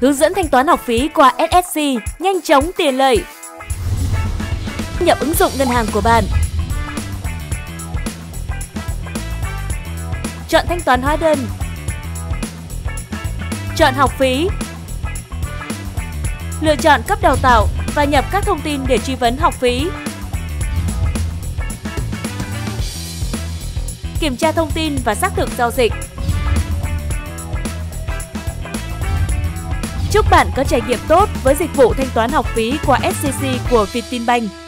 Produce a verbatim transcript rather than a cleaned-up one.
Hướng dẫn thanh toán học phí qua ét ét xê, nhanh chóng tiện lợi. Nhập ứng dụng ngân hàng của bạn. Chọn thanh toán hóa đơn. Chọn học phí. Lựa chọn cấp đào tạo và nhập các thông tin để truy vấn học phí. Kiểm tra thông tin và xác thực giao dịch. Chúc bạn có trải nghiệm tốt với dịch vụ thanh toán học phí qua ét xê xê của Vietinbank.